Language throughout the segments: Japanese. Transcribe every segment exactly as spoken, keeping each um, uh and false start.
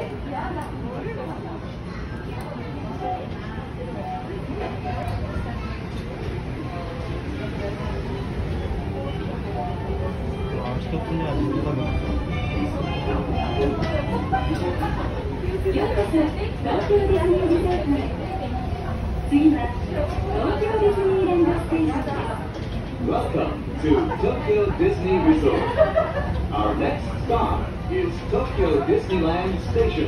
一つ目は自分がようこそ東京ディズニーリゾートへ。次は東京ディズニーランドステーションです。 Welcome to Tokyo Disney Resort. Our next stop is Tokyo Disneyland Station.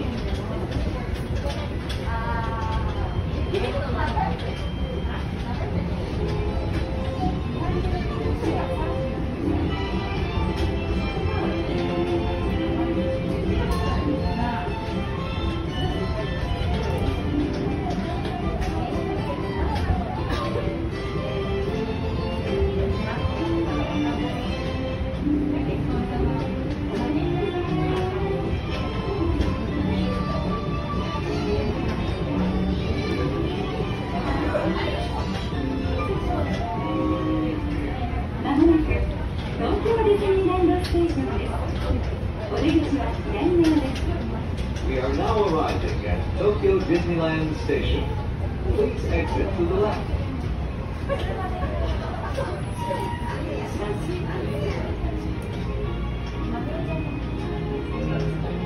We are now arriving at Tokyo Disneyland Station. Please exit to the left. Thank you.